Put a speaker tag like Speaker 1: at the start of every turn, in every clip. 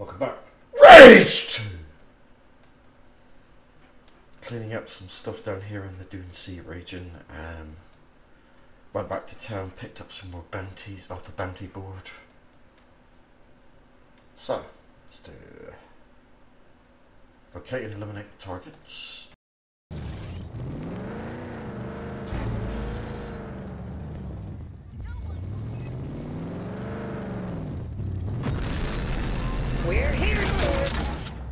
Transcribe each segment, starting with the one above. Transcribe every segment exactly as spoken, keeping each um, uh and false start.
Speaker 1: Welcome back. Rage two! Cleaning up some stuff down here in the Dune Sea region. Um, went back to town, picked up some more bounties off the bounty board. So, let's do... locate and eliminate the targets.
Speaker 2: We're here, sir.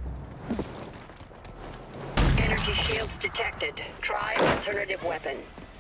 Speaker 2: Energy shields detected. Try alternative weapon.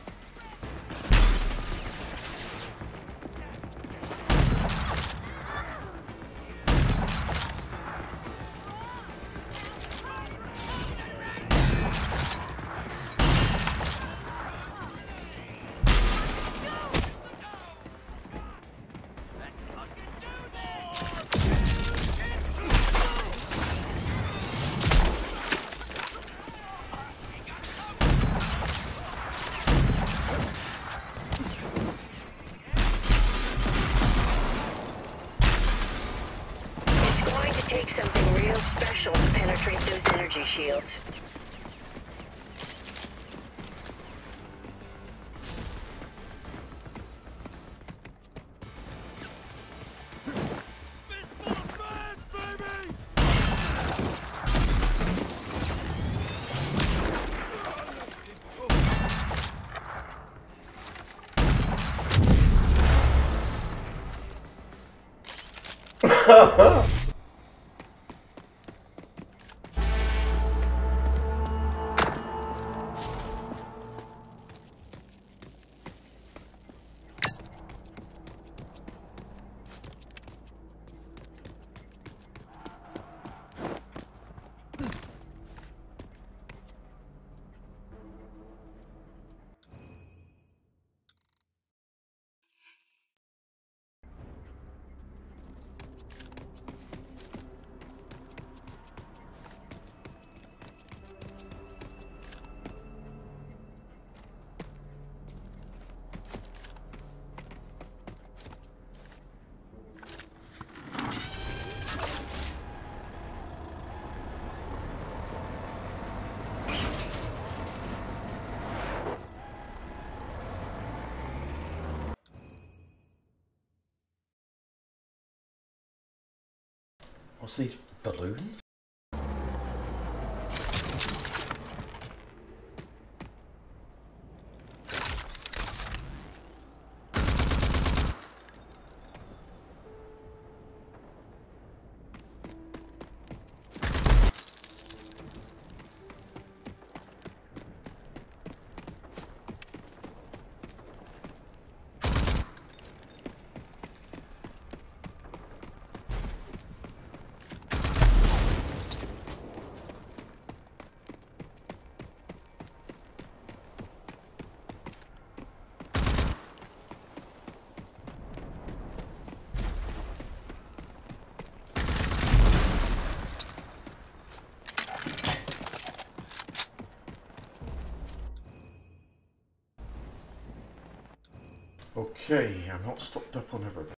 Speaker 2: Take something real special to penetrate those energy shields.
Speaker 1: What's these balloons? Okay, I'm not stocked up on everything.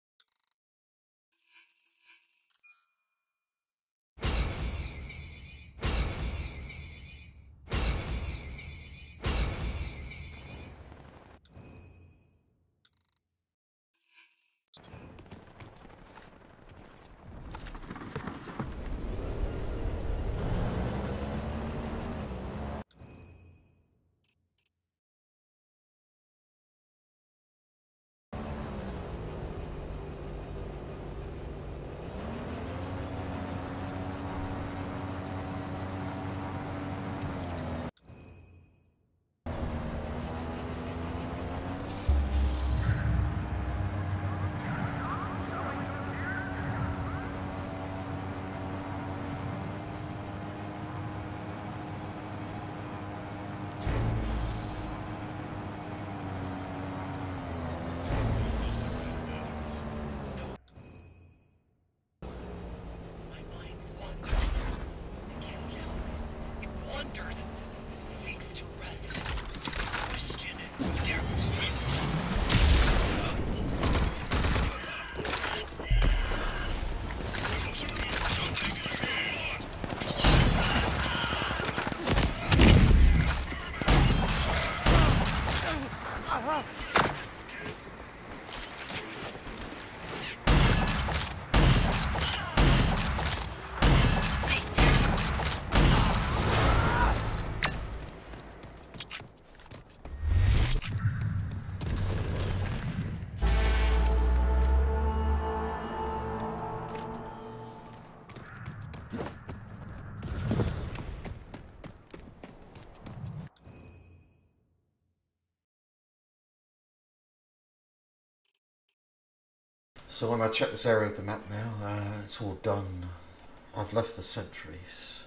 Speaker 1: So when I check this area of the map now, uh, it's all done. I've left the sentries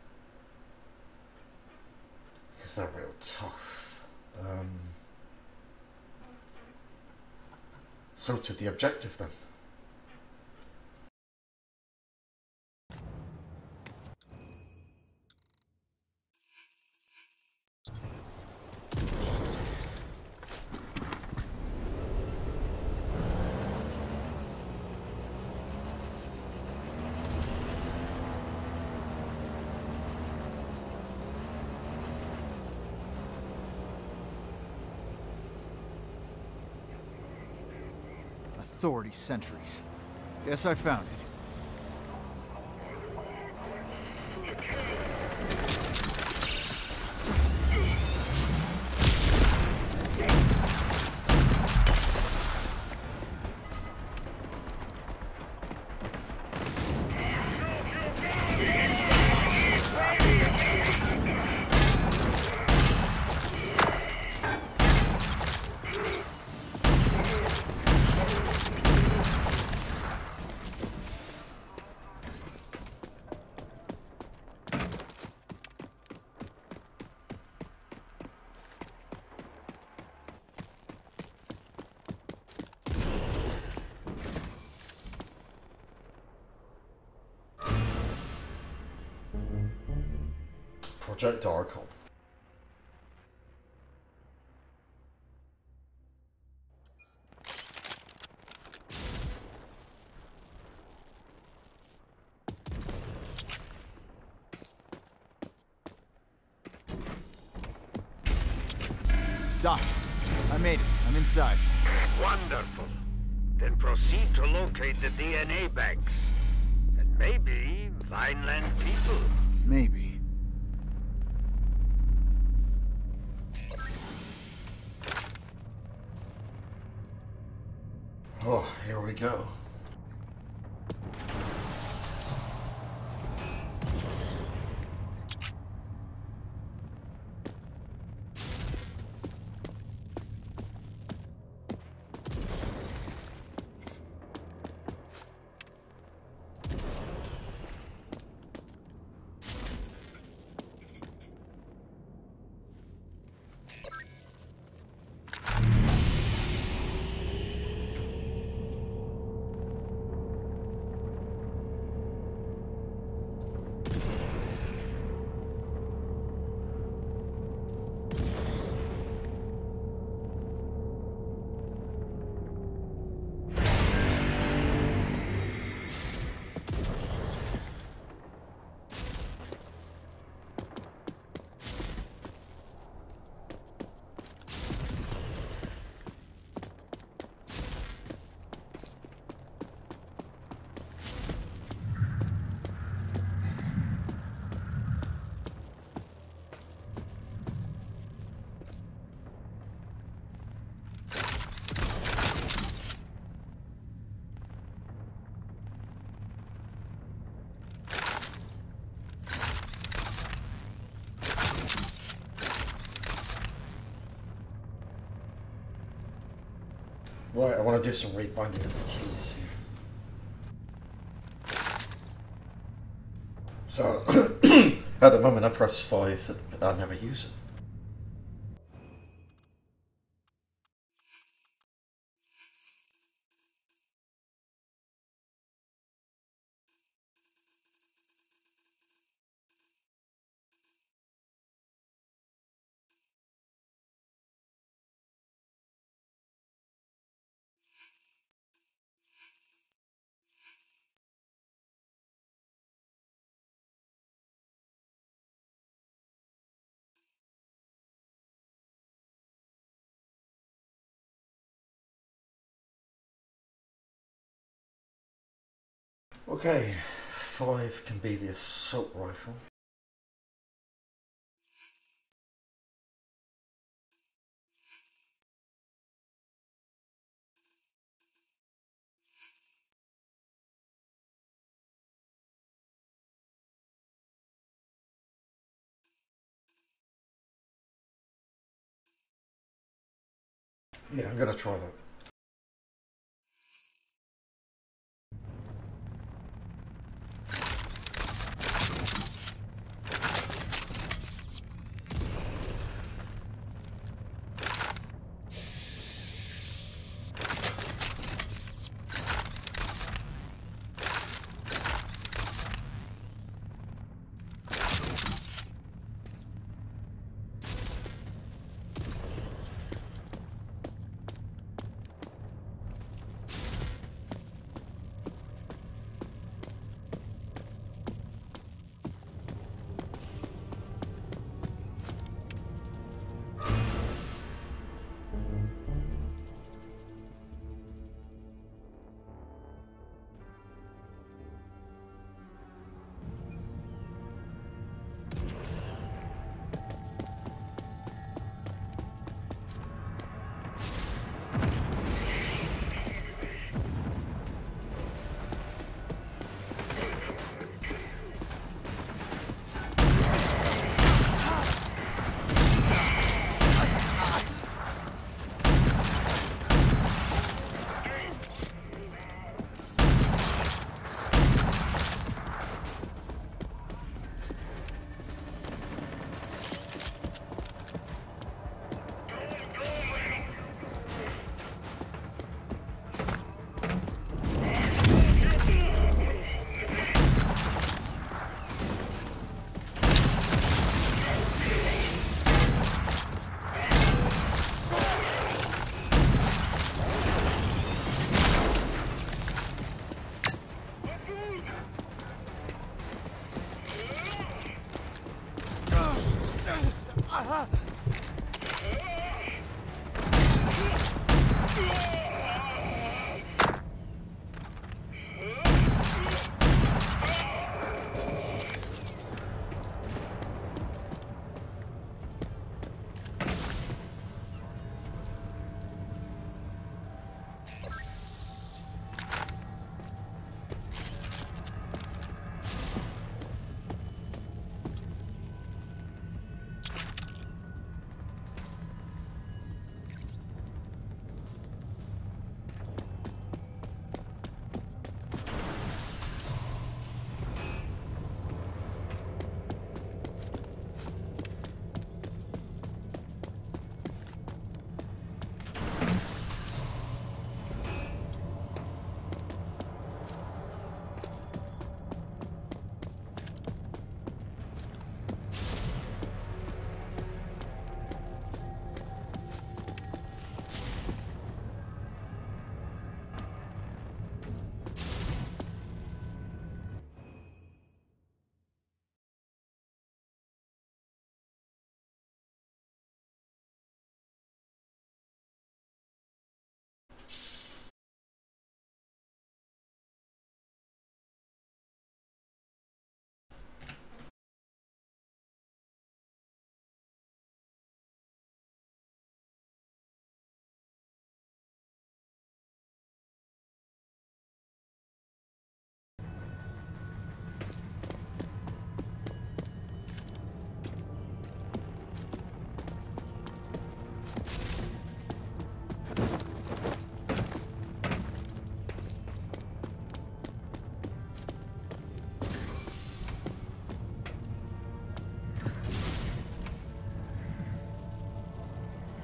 Speaker 1: because they're real tough. Um, so to the objective then.
Speaker 3: Authority sentries. Guess I found it.
Speaker 1: Project Archon.
Speaker 3: Doc, I made it. I'm inside.
Speaker 4: Wonderful. Then proceed to locate the D N A banks. And maybe Vineland people.
Speaker 3: Maybe.
Speaker 1: Oh, here we go. Right, I want to do some rebinding of the keys here. So, at the moment I press five, I never use it. Okay, five can be the assault rifle. Yeah, I'm gonna try that.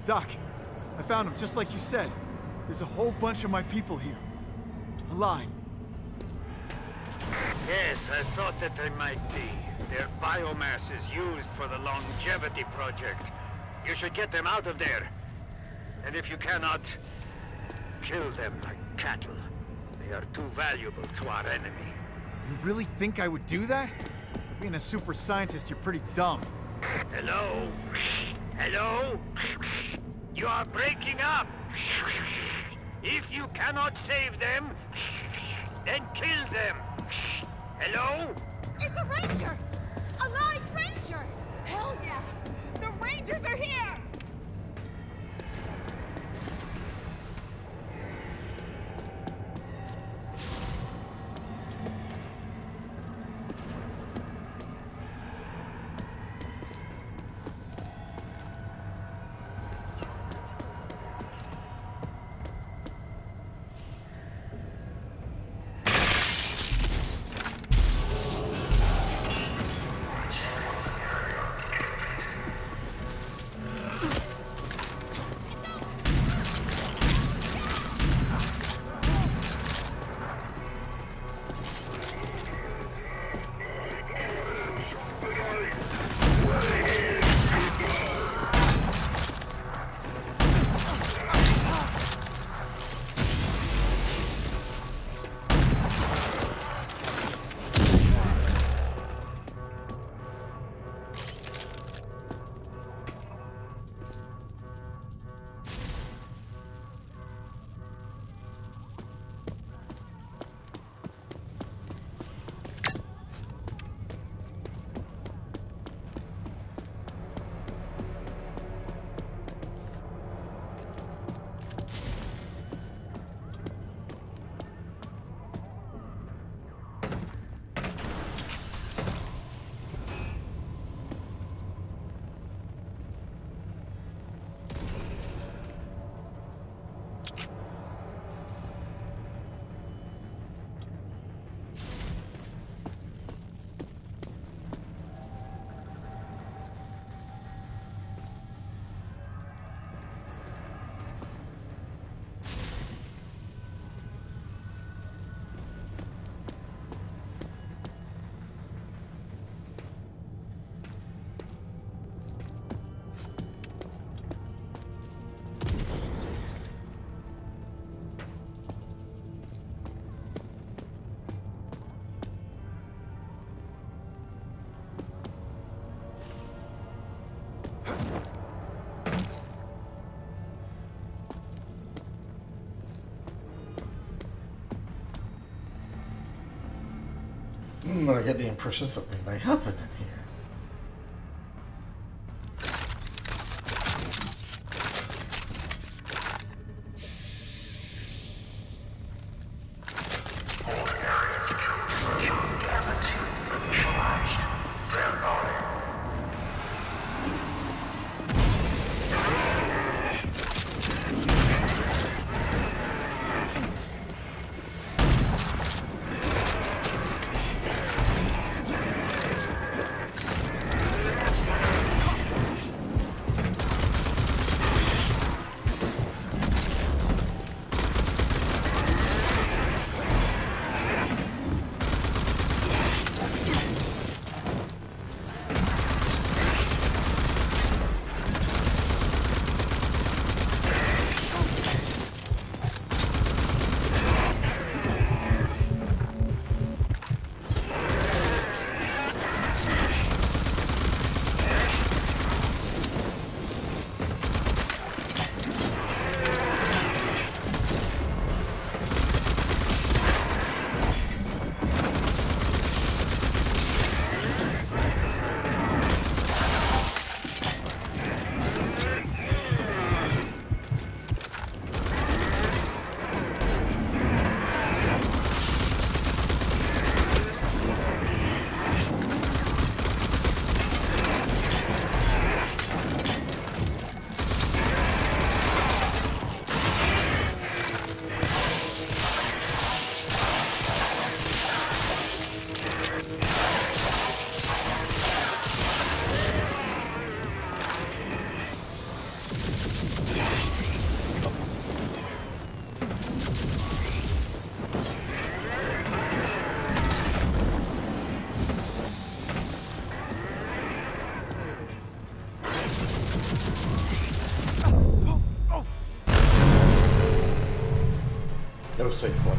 Speaker 3: Doc, I found him just like you said. There's a whole bunch of my people here. Alive.
Speaker 4: Yes, I thought that they might be. Their biomass is used for the longevity project. You should get them out of there. And if you cannot, kill them like cattle. They are too valuable to our enemy.
Speaker 3: You really think I would do that? Being a super scientist, you're pretty dumb.
Speaker 4: Hello? Hello? You are breaking up. If you cannot save them, then kill them. Hello?
Speaker 5: It's a ranger! A live ranger! Hell yeah! The rangers are here!
Speaker 1: Hmm, I get the impression something may happen in here. a safe place.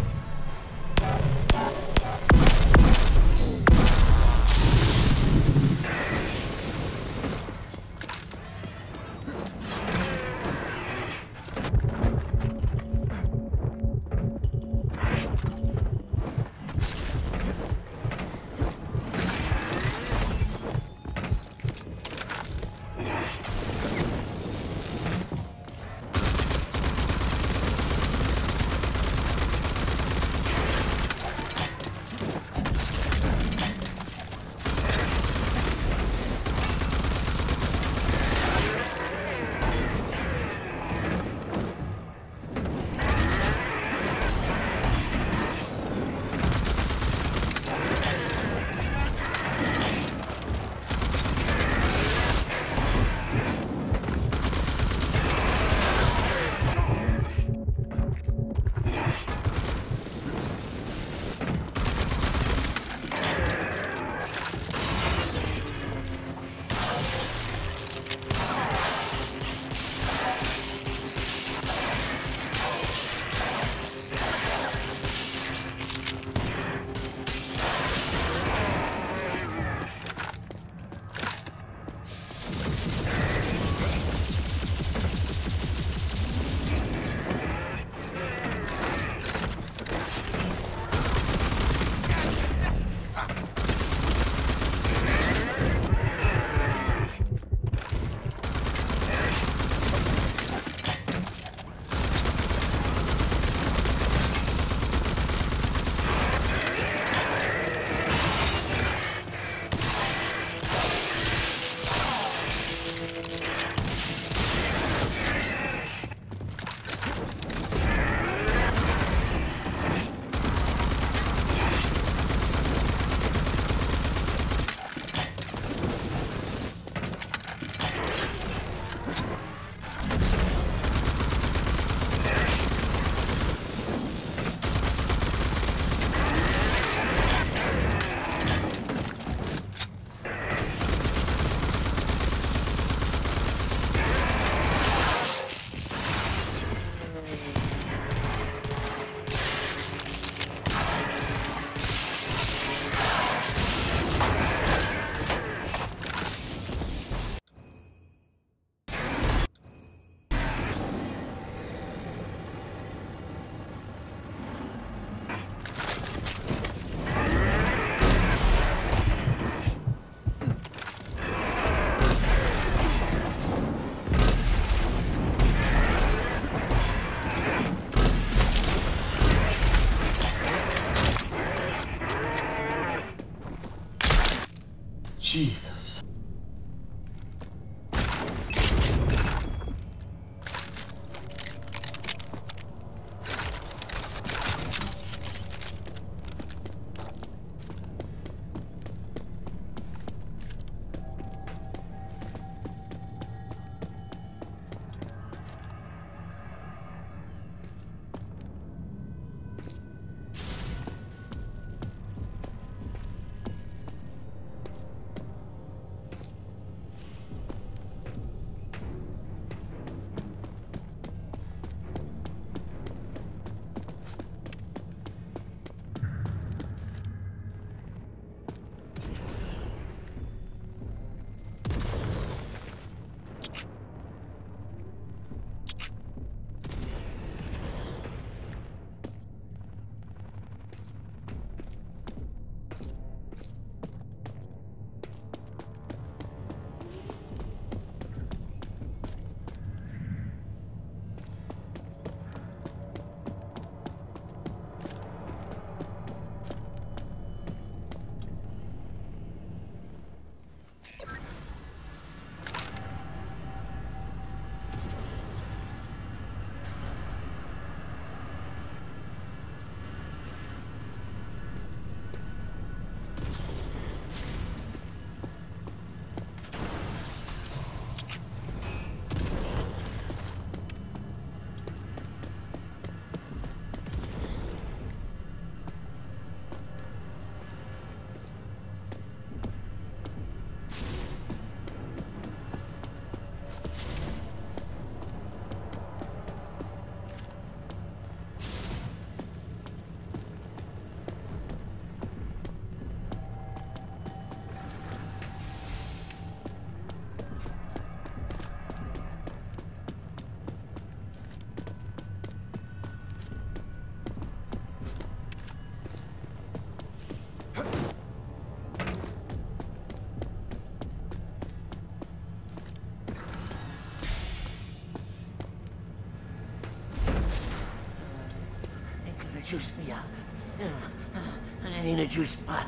Speaker 1: Jesus.
Speaker 6: juice me up. Uh, uh, in a juice pot.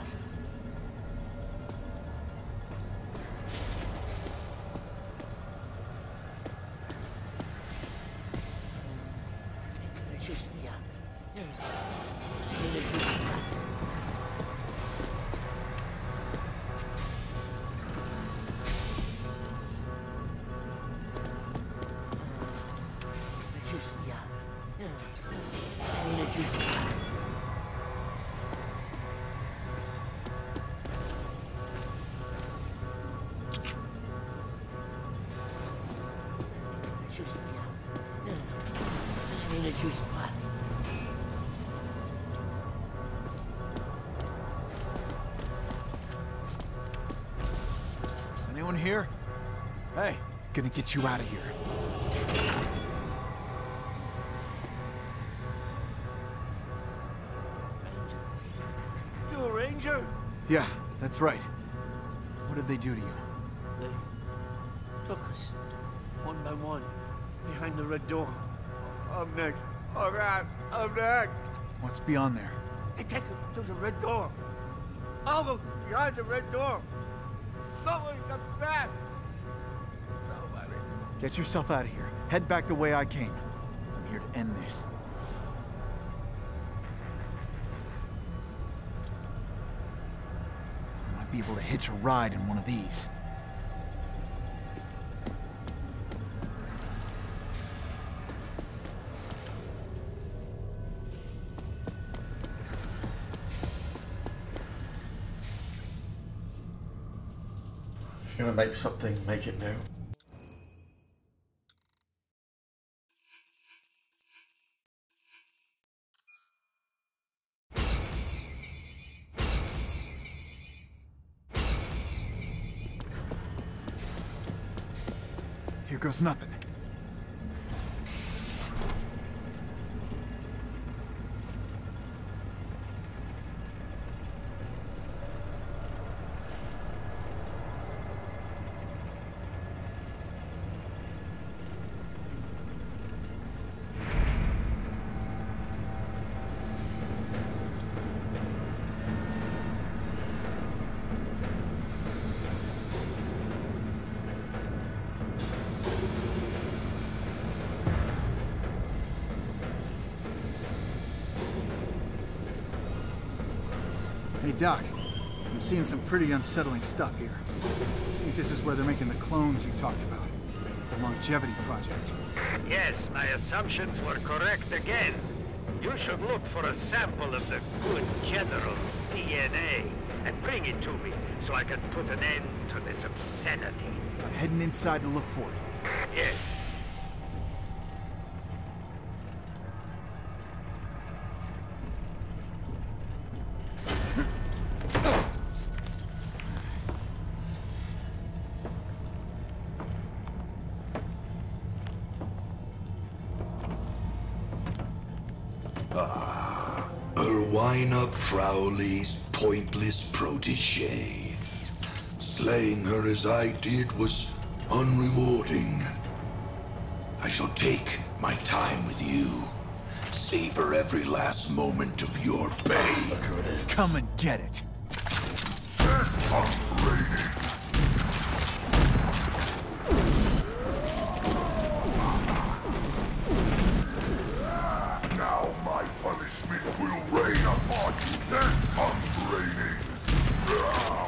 Speaker 6: Juice me up. Uh, in a juice pot. Juice me up. Uh, in a juice pot. Juice me up. Uh, in a juice pot.
Speaker 3: Anyone here? Hey, gonna get you out of here.
Speaker 6: You a ranger?
Speaker 3: Yeah, that's right. What did they do to you?
Speaker 6: They took us, one by one, behind the red door. I'm next. Oh God, I'm next.
Speaker 3: What's beyond there?
Speaker 6: They take us to the red door. I'll go behind the red door. Nobody comes back. Nobody.
Speaker 3: Get yourself out of here. Head back the way I came. I'm here to end this. I might be able to hitch a ride in one of these.
Speaker 1: If you're gonna make something, make it now.
Speaker 3: Here goes nothing. Hey, Doc. I'm seeing some pretty unsettling stuff here. I think this is where they're making the clones you talked about. The Longevity Project.
Speaker 4: Yes, my assumptions were correct again. You should look for a sample of the good general's D N A and bring it to me so I can put an end to this obscenity.
Speaker 3: I'm heading inside to look for it.
Speaker 4: Yes.
Speaker 7: Erwina Crowley's pointless protege. Slaying her as I did was unrewarding. I shall take my time with you. Savor every last moment of your pain.
Speaker 3: Come and get it.
Speaker 7: Death comes raining. Now my punishment will rain upon you. Death comes raining. Now.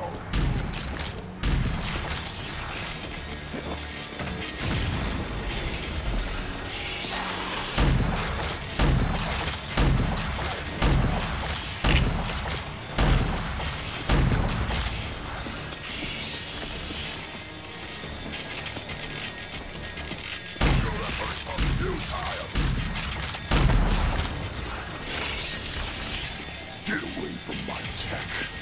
Speaker 7: Get away from my tech.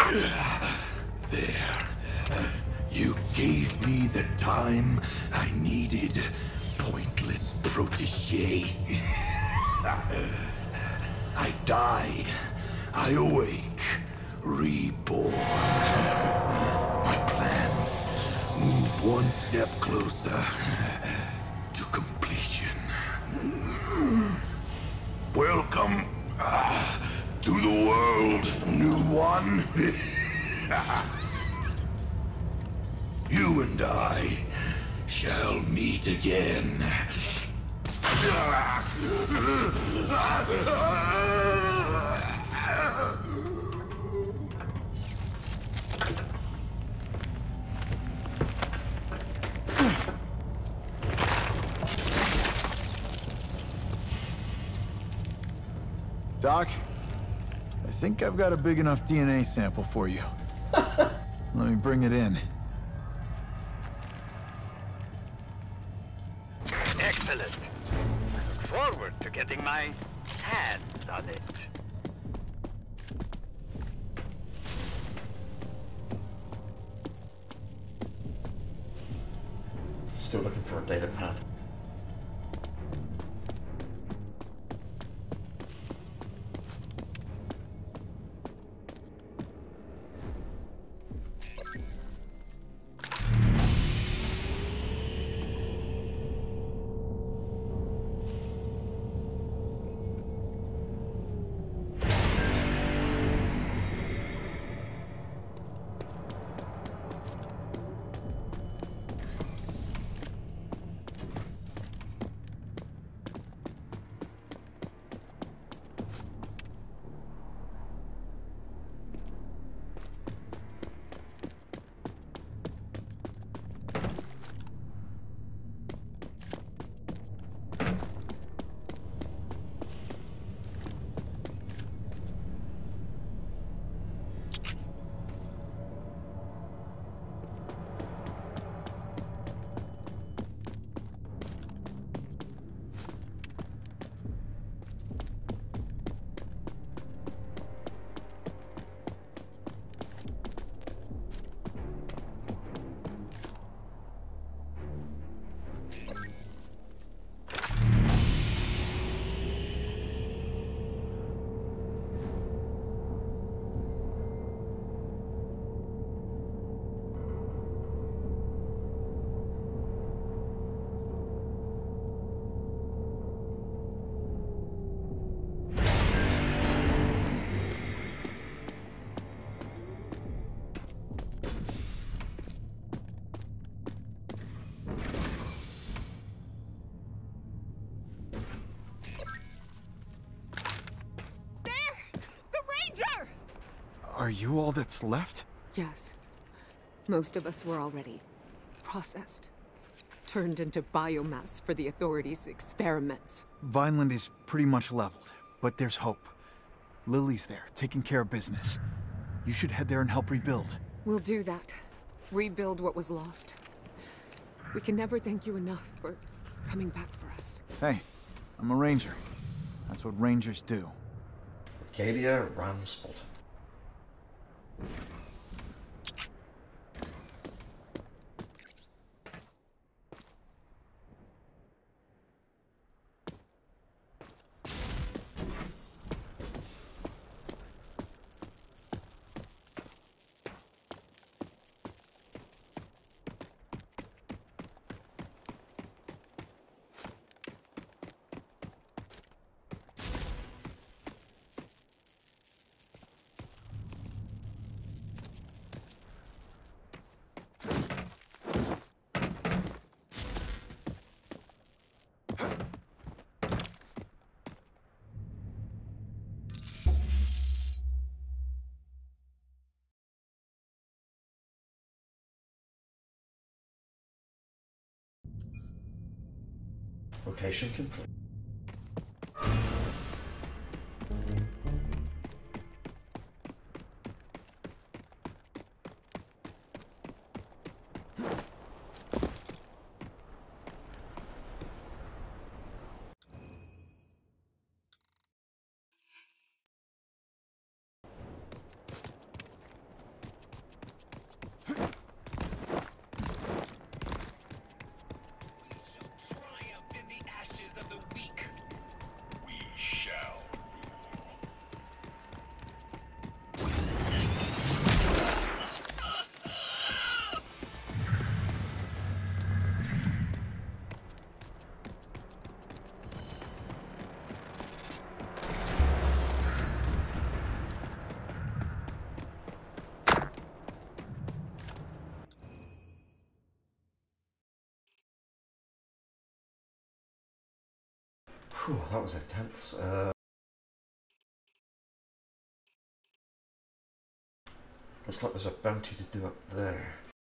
Speaker 7: There. You gave me the time I needed, pointless protege. I die. I awake. Reborn. My plans move one step closer to completion. Welcome uh, to the world, new one. You and I shall meet again.
Speaker 3: Doc, I think I've got a big enough D N A sample for you. Let me bring it in.
Speaker 4: Excellent. Look forward to getting my hands on it.
Speaker 1: Still looking for a data pad.
Speaker 3: Are you all that's left?
Speaker 8: Yes. Most of us were already processed. Turned into biomass for the authorities' experiments.
Speaker 3: Vineland is pretty much leveled, but there's hope. Lily's there, taking care of business. You should head there and help rebuild.
Speaker 8: We'll do that. Rebuild what was lost. We can never thank you enough for coming back for us.
Speaker 3: Hey, I'm a ranger. That's what rangers do.
Speaker 1: Arcadia Ramsport. Location complete. Whew, that was intense. Uh, looks like there's a bounty to do up there.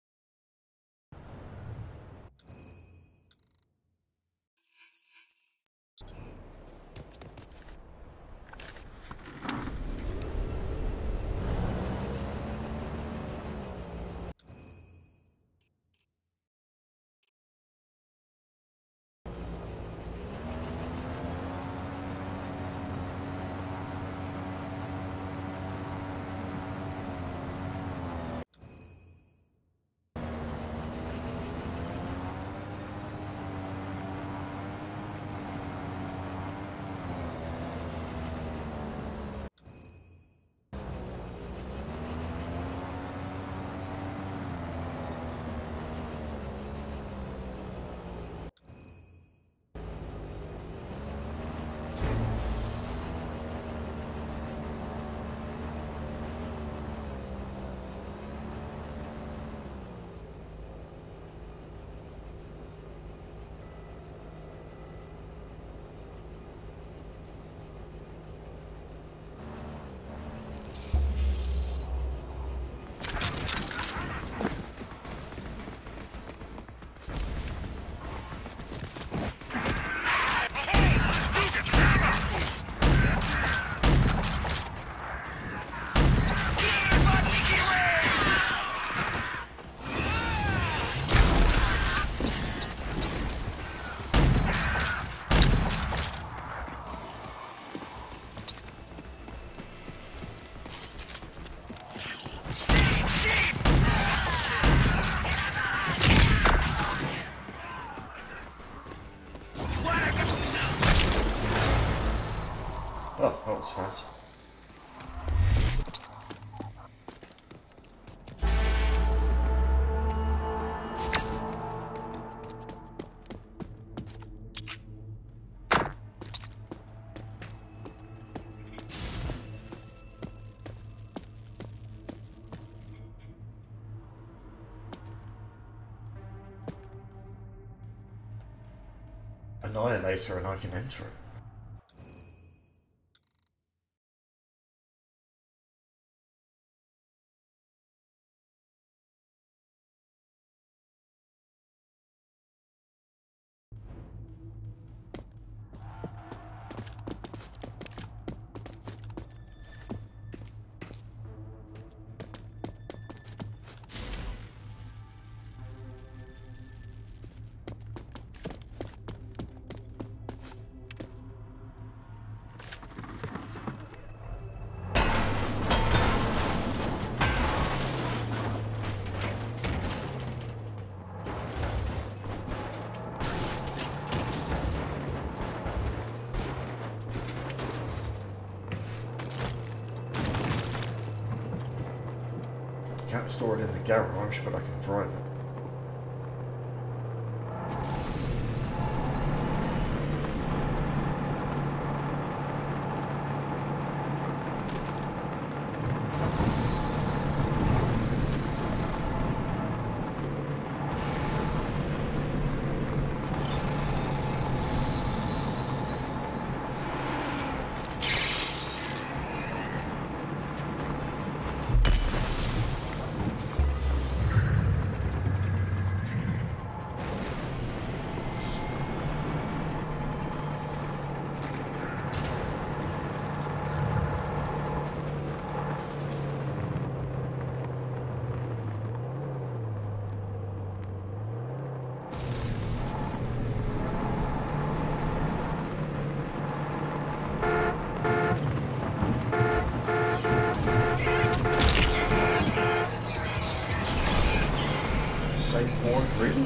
Speaker 1: Oh, that was fast. Annihilator and I can enter it. Can't store it in the garage, but I can drive it. Safe board, really?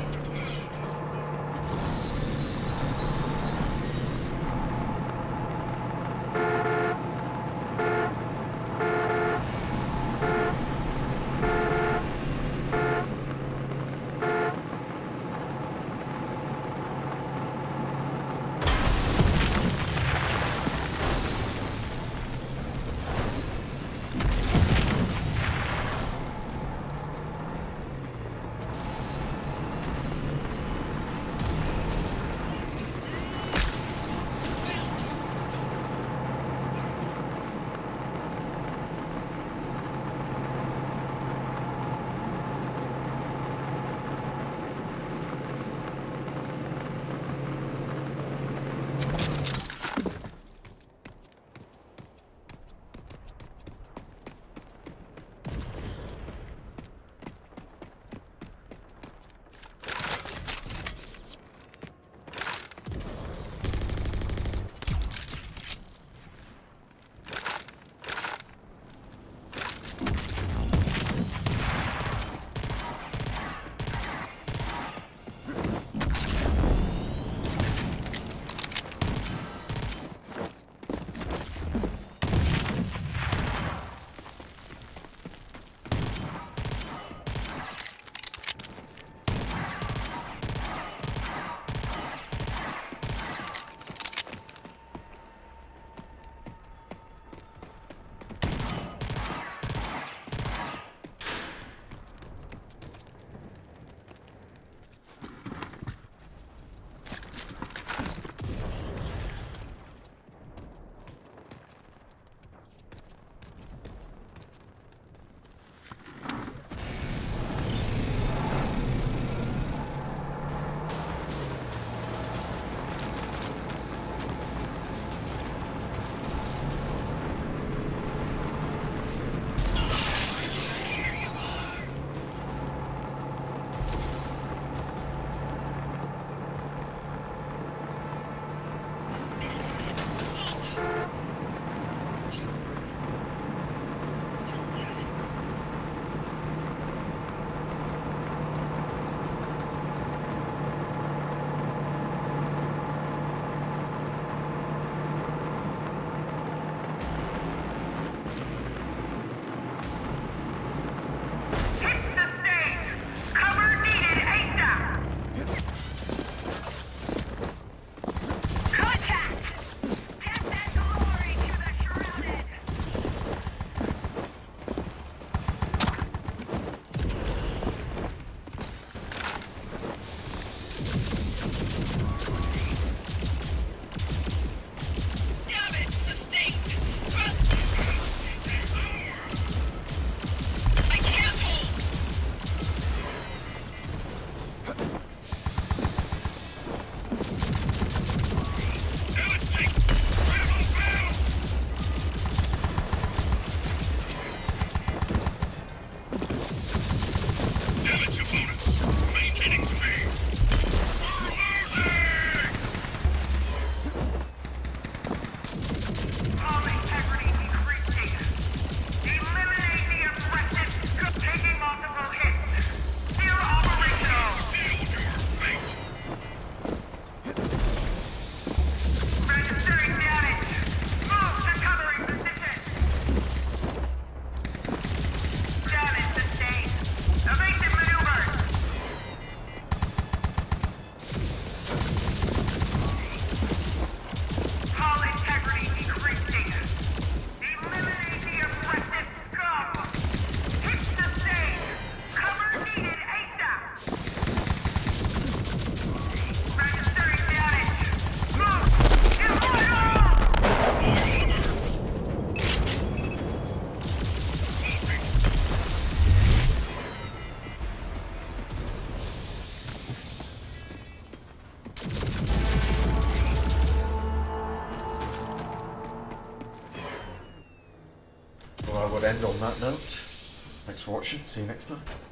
Speaker 1: I would end on that note. Thanks for watching. See you next time.